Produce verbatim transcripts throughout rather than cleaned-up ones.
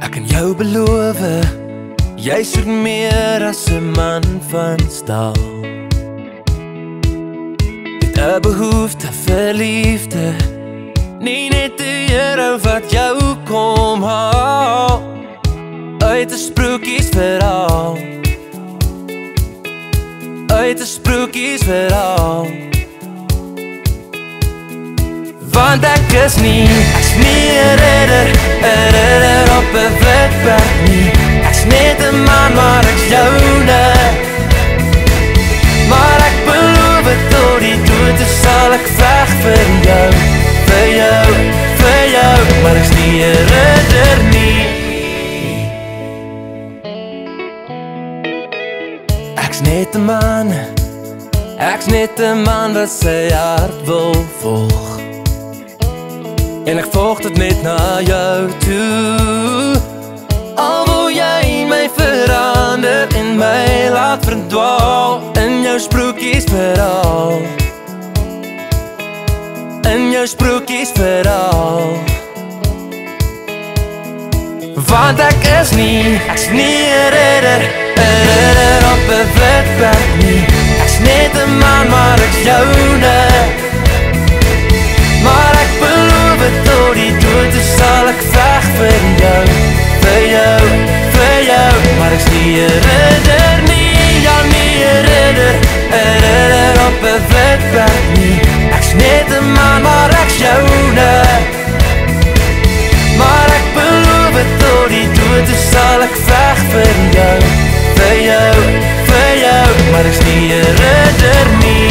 Ek kan jou beloof, jy soek meer as 'n man van staal. Het 'n behoefte vir liefde, nie net 'n hero wat jou kom haal uit 'n sprokiesverhaal, uit 'n sprokiesverhaal. Want ek is nie, ek's nie 'n redder, 'n redder op 'n wit perd nie. Ek's net 'n man, maar ek's joune. Maar ek beloof het tot die dood, dus sal ek veg vir jou, vir jou, vir jou. Maar ek's nie 'n redder nie. Ek's net 'n man, ek's net 'n man wat sy hart wil volg. En ek volg dit net na jou toe. Al wil jy my verander en my laat verdwaal in jou sprokiesverhaal, in jou sprokiesverhaal. Want ek is nie, ek's nie 'n redder, 'n redder op 'n wit perd nie. Ek's net 'n man, maar ek's joune. Maar ek beloof het tot die dood, dus sal ek veg vir jou, vir jou, vir jou. Maar ek's nie 'n redder nie, ja nie 'n redder, 'n redder op 'n wit perd nie. Ek's net 'n man, maar ek's joune. Maar ek beloof het tot die dood, dus sal ek veg vir jou, vir jou, vir jou. Maar ek's nie 'n redder nie.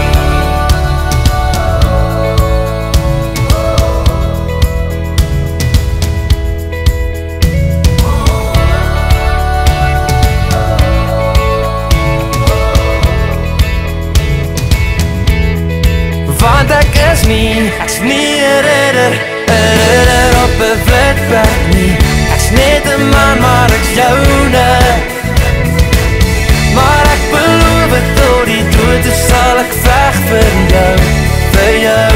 Want ek is nie, ek's nie 'n redder, 'n redder op 'n wit perd nie. Ek's net 'n man, maar ek's joune. Maar ek beloof het tot die dood, dus sal ek veg vir jou, vir jou.